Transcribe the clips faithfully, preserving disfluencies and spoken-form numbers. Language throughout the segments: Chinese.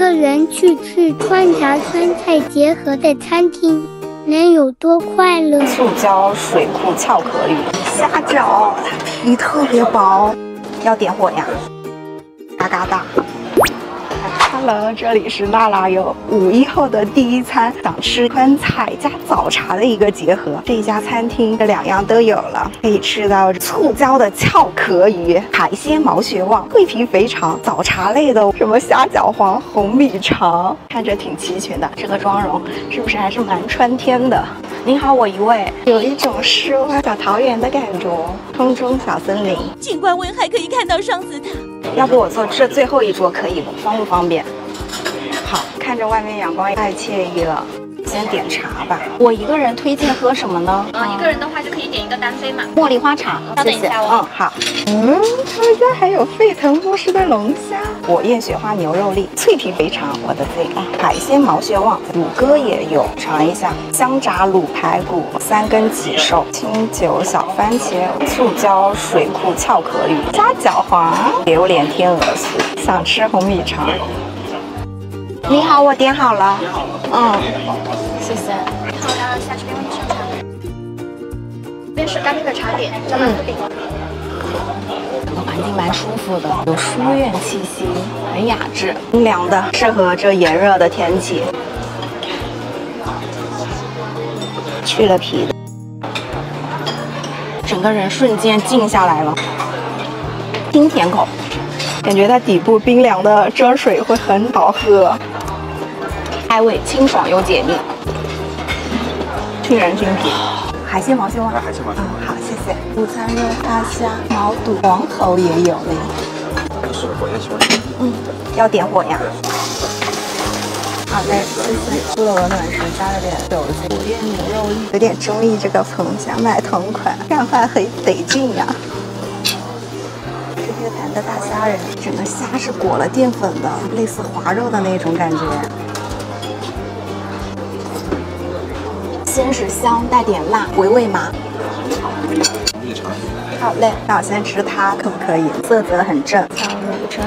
个人去吃川炸川菜结合的餐厅，能有多快乐？ 醋椒水库翘壳鱼，虾饺，它皮特别薄，要点火呀！嘎嘎大。Hello， 这里是辣辣哟。五一后的第一餐，想吃川菜加早茶的一个结合。这一家餐厅这两样都有了，可以吃到醋椒的翘壳鱼、海鲜毛血旺、脆皮肥肠，早茶类的什么虾饺皇、红米肠，看着挺齐全的。这个妆容是不是还是蛮川天的？您好，我一位，有一种诗花小桃源的感觉。空中小森林， 景观温还可以看到双子塔。 要不我坐这最后一桌可以不？方不方便？好，看着外面阳光太惬意了。先点茶吧。我一个人推荐喝什么呢？ 嗯，一个人的话就可以点一个单杯嘛。 茉莉花茶， 稍等一下哦。 嗯，好。嗯，他们家还有沸腾不湿的龙虾，火焰雪花牛肉粒，脆皮肥肠，我的最爱。海鲜毛血旺，乳鸽也有，尝一下。香炸卤排骨，三根脊寿，清酒小番茄，醋椒水库翘壳鱼，虾饺皇，榴莲天鹅酥。想吃红米肠。你好，我点好了。嗯，谢谢。 好的，下这边为你盛茶。这边是干杯的茶点，叫兰布饼。 整个环境蛮舒服的，有书院气息，很雅致，清凉的，适合这炎热的天气。去了皮的，整个人瞬间静下来了，清甜口，感觉它底部冰凉的汁水会很好喝。开胃清爽又解腻，沁人心脾。海鲜毛血旺，海鲜毛血旺，好，谢谢。午餐肉大虾、毛肚、黄喉也有嘞。 是火焰熊。 嗯，要点火呀。好嘞，谢谢。出了鹅卵石，加了点酒精。火焰牛肉粒，有点中意这个彭虾麦同款，干饭很得劲呀。日月潭的大虾仁，整个虾是裹了淀粉的，类似滑肉的那种感觉。鲜是香，带点辣，回味麻。好嘞，那我先吃它，可不可以？色泽很正。香乳汁。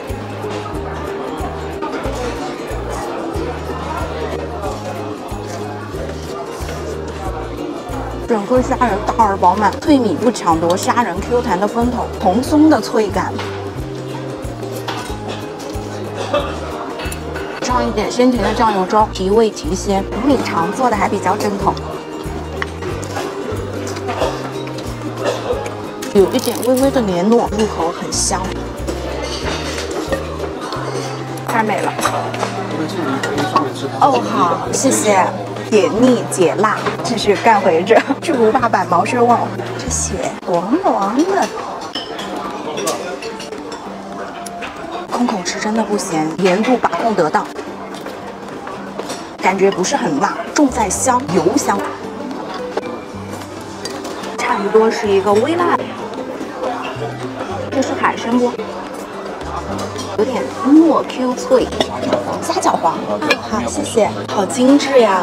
整个虾仁大而饱满，脆米不抢夺虾仁 Q 弹的风头，蓬松的脆感。上一点鲜甜的酱油膏，提味提鲜。红米肠做的还比较正统，有一点微微的黏糯，入口很香，太美了。哦，好，谢谢。解腻解辣，继续干回这巨无霸版毛血旺，这血黄黄的。空口吃真的不咸，盐度把控得当，感觉不是很辣，重在香，油香，差不多是一个微辣。这是海参不？有点糯 Q 脆，虾饺皇。啊，好，谢谢，好精致呀。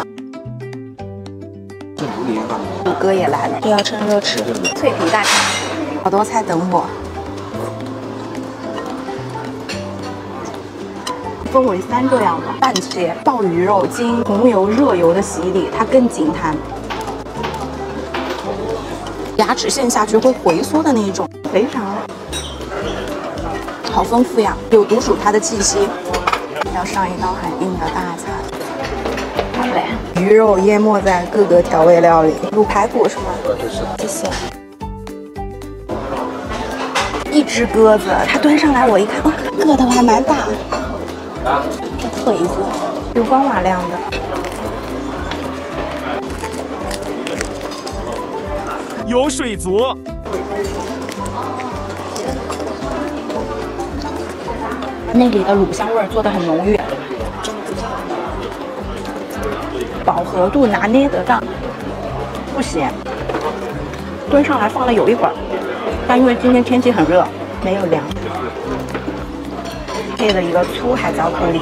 乳鸽也来了，这要趁热吃。脆皮大肠，好多菜等我。分为三个样的半切鲍鱼肉，经红油热油的洗礼，它更紧弹，牙齿陷下去会回缩的那种，肥肠，好丰富呀，有独属它的气息。要上一道很硬的大菜，好嘞，鱼肉淹没在各个调味料里，卤排骨是吗？谢谢。一只鸽子，它端上来我一看，哇，个头还蛮大。这腿子油光瓦亮的， 有水族。 那里的卤香味做得很浓郁，饱和度拿捏得当，不咸。端上来放了有一会儿，但因为今天天气很热，没有凉。配了一个粗海椒颗粒，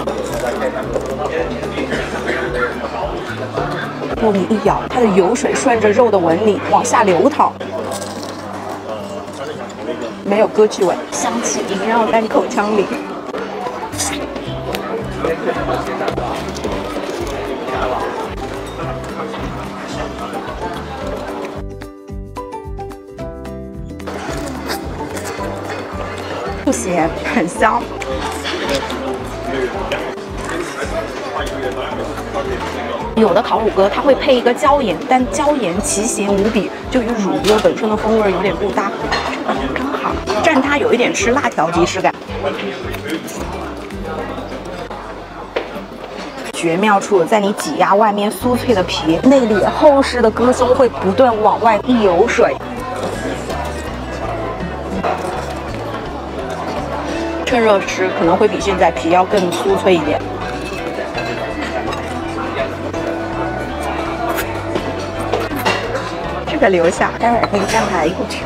肉里一咬，它的油水顺着肉的纹理往下流淌，没有割气味，香气萦绕在口腔里。 不咸，很香。有的烤乳鸽它会配一个椒盐，但椒盐奇咸无比，就与乳鸽本身的风味有点不搭。这个刚好，蘸它有一点吃辣条即视感。绝妙处在你挤压外面酥脆的皮，内里厚实的鸽胸会不断往外溢油水。趁热吃可能会比现在皮要更酥脆一点。这个留下，待会儿可以蘸排骨吃。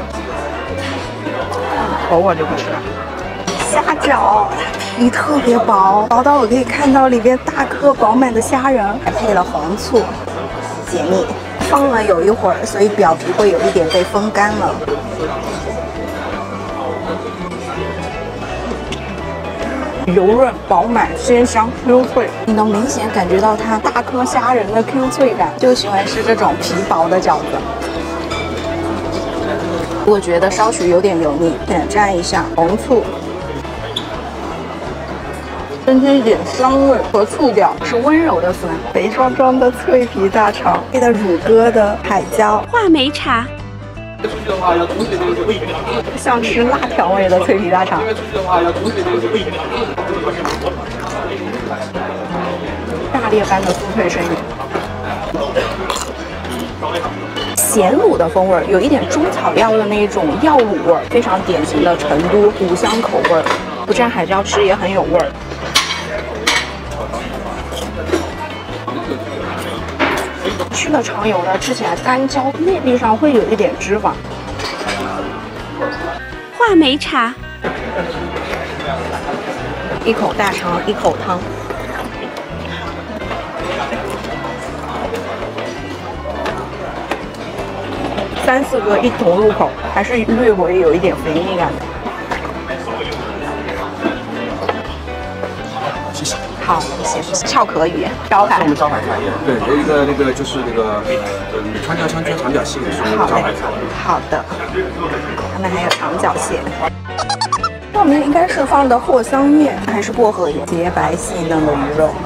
偶尔就不吃了。虾饺，它皮特别薄，薄到我可以看到里边大颗饱满的虾仁，还配了黄醋，解腻。放了有一会儿，所以表皮会有一点被风干了。油润、饱满、鲜香、Q 脆，你能明显感觉到它大颗虾仁的 Q 脆感。就喜欢吃这种皮薄的饺子。我觉得稍许有点油腻，点蘸一下红醋，增添一点香味和醋调，是温柔的酸。肥壮壮的脆皮大肠，配的乳鸽的海椒， 话梅茶。 像吃辣条味的脆皮大肠。炸裂般的酥脆生鱼。咸卤的风味，有一点中草药的那一种药卤味，非常典型的成都五香口味，不蘸海椒吃也很有味儿。去了常油的，吃起来干焦，内壁上会有一点脂肪。 话梅茶， 一口大肠，一口汤。三四个一同入口，还是略微有一点肥腻感的。 谢谢。 好，谢谢。俏可语招牌。 是我们招牌菜，对，有一个那个就是那个嗯川椒香煎长脚蟹是我们招牌菜。 好的。他们还有长脚蟹。上面应该是放的藿香叶还是薄荷叶？洁白细嫩的鱼肉。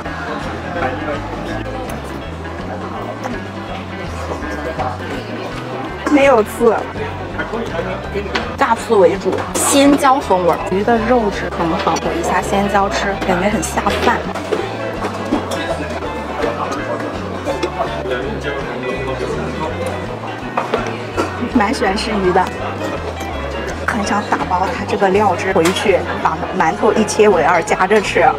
没有刺，大刺为主，鲜椒风味，鱼的肉质很好，裹一下鲜椒吃，感觉很下饭。蛮喜欢吃鱼的，很想打包它这个料汁回去，把馒头一切为二夹着吃。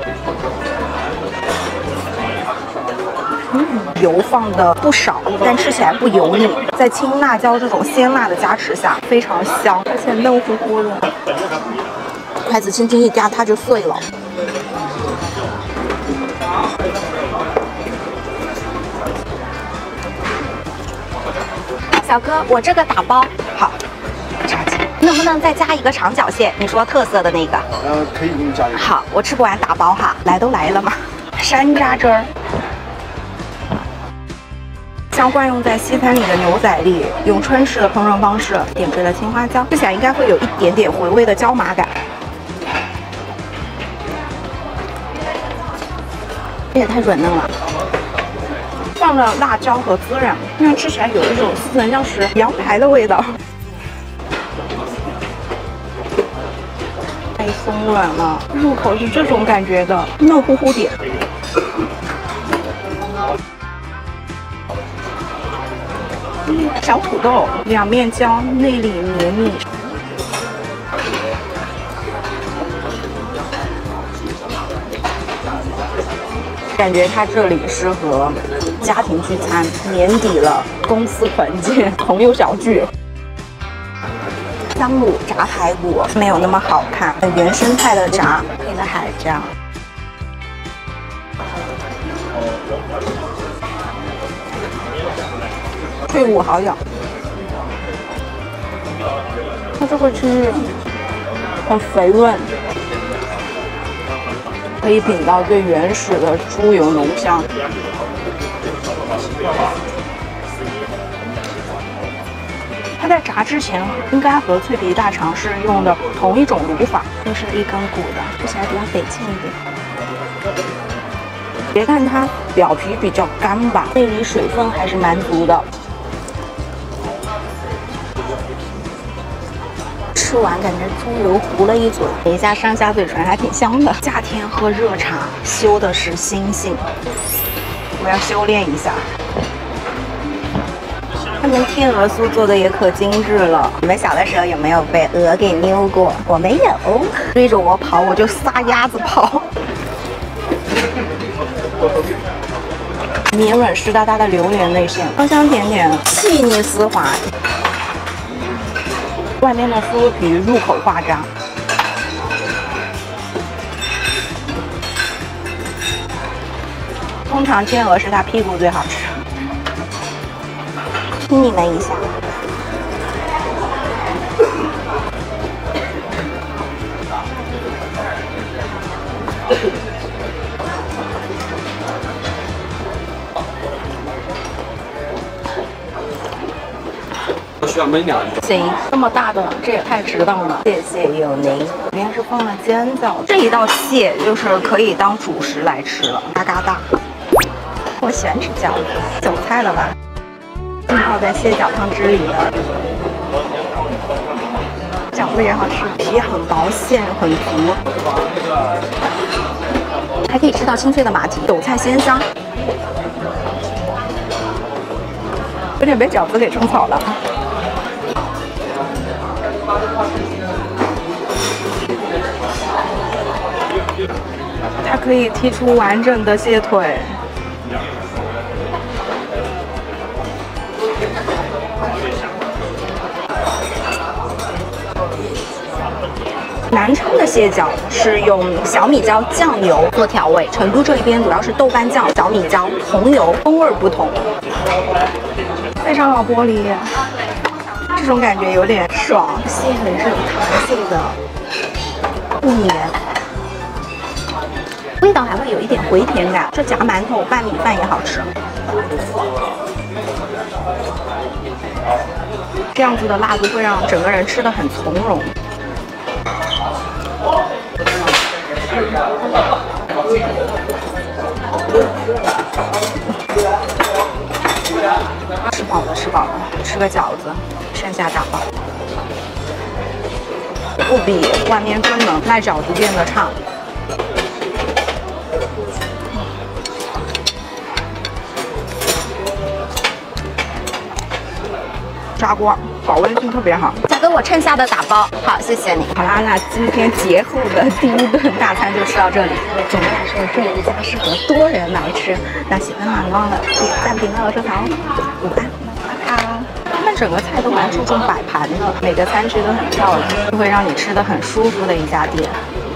油放的不少，但吃起来不油腻，在青辣椒这种鲜辣的加持下，非常香，而且嫩乎乎的。筷子轻轻一夹，它就碎了。小哥，我这个打包好，差钱。能不能再加一个长脚蟹？你说特色的那个？ 呃，可以给你加一个。 好，我吃不完打包哈。来都来了嘛，山楂汁儿。像惯用在西餐里的牛仔粒，用川式的烹饪方式点缀了青花椒，吃起来应该会有一点点回味的椒麻感。这也太软嫩了，放了辣椒和孜然，那吃起来有一种似曾相识羊排的味道。太松软了，入口是这种感觉的，嫩乎乎点。小土豆，两面焦，内里绵密。感觉它这里适合家庭聚餐，年底了，公司团建，朋友小聚。香卤炸排骨没有那么好看，很原生态的炸，配的海椒。脆骨好咬，它这个区域很肥润， 可以品到最原始的猪油浓香。它在炸之前应该和脆皮大肠是用的同一种卤法，就是一根骨的，吃起来比较得劲一点。别看它表皮比较干吧，内里水分还是蛮足的。吃完感觉猪油糊了一嘴，等一下上下嘴唇还挺香的。夏天喝热茶，修的是心性，我要修炼一下。他们天鹅酥做的也可精致了。你们小的时候有没有被鹅给溜过？我没有，追着我跑我就撒鸭子跑。绵软湿哒哒的榴莲内馅，香香甜甜，细腻丝滑。外面的酥皮入口化渣。通常天鹅是它屁股最好吃。听你们一下。 需要焖两个。 行，这么大的，这也太值当了。谢谢有您。里面是放了尖枣，这一道蟹就是可以当主食来吃了，嘎嘎大。我喜欢吃饺子，韭菜了吧？浸泡在蟹脚汤汁里的。饺子也好吃，皮很薄，馅很足，还可以吃到清脆的马蹄，韭菜鲜香，有点被饺子给种草了。它可以剔出完整的蟹腿。南昌的蟹脚是用小米椒酱油做调味，成都这一边主要是豆瓣酱、小米椒、红油，风味不同。非常好剥离，这种感觉有点爽。蟹很是有弹性的，不黏，味道还会有一点回甜感。这夹馒头拌米饭也好吃。这样子的辣度会让整个人吃得很从容。吃饱了，吃饱了，吃个饺子，剩下打包。不比外面专门卖饺子店的差。砂锅保温性特别好，再给我剩下的打包。好，谢谢你。好啦，那今天节后的第一顿大餐就吃到这里。总的来说，这一家适合多人来吃。那喜欢的别忘了点赞、评论和收藏。午安，拜拜。他们整个菜都蛮注重摆盘的，每个餐具都很漂亮，会让你吃得很舒服的一家店。